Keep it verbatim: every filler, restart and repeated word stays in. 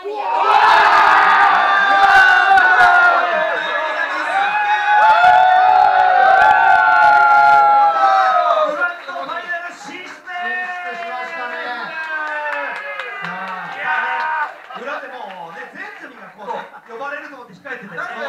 裏でもうね、全組がこう呼ばれると思って控えてて。